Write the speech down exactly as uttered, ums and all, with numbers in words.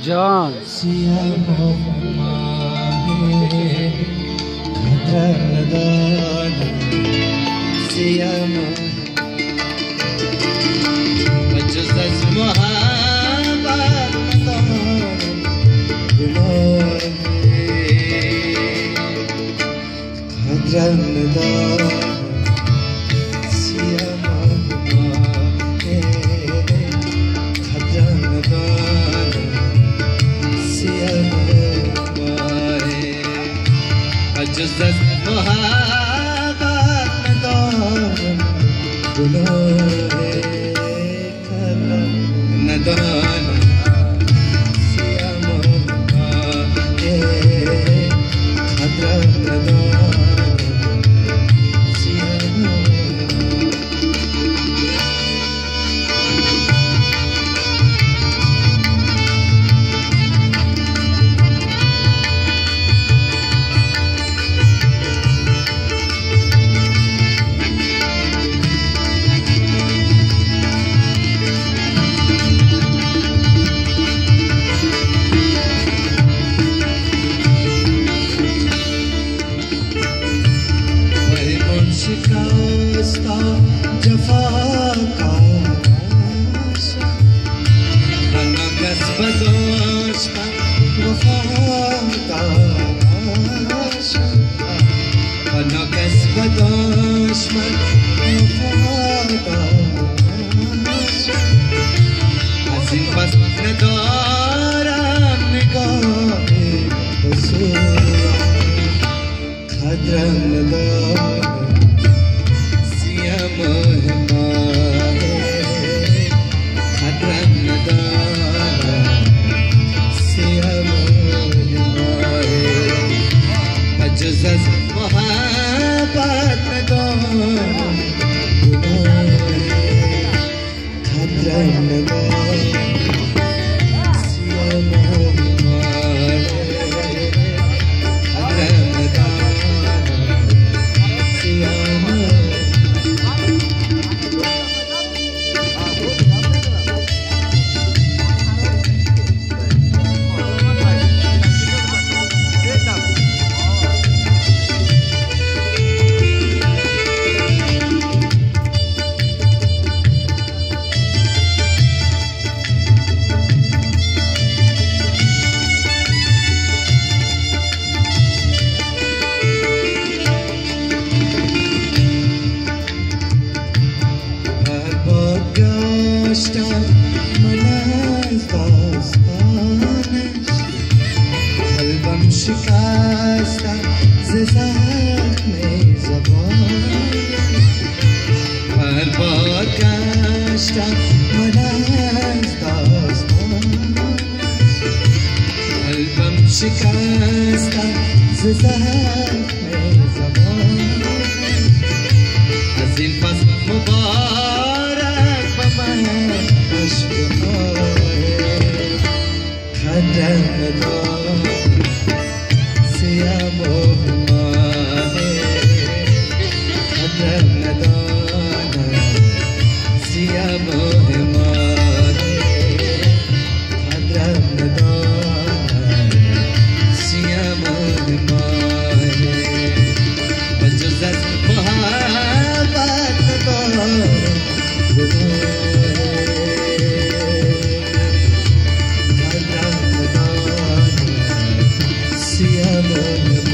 जान Just mohabbat mein daaman gunahe khata nadan siyam ke khatra nadan siyam शिकस्ता जफा का बना कसबदोश का वफा का बना कसबदोश में वफा का हसीन बस न दौरा निगाहे बसूरा खद्रा न दौरा Just mohabbat mein daaman gunahe khatra nadan siyam khatra nadan siyam قلبم شکسته ز زخم زبان هر بار گشتم من از داستان قلبم شکسته ز زخم زبان از این پس مبارک به من عشق‌های خدر ندار سیام و ماه خدر ندانم سیام و ماه خدر ندانم سیام و ماه و جز از محبت ندارم Siamo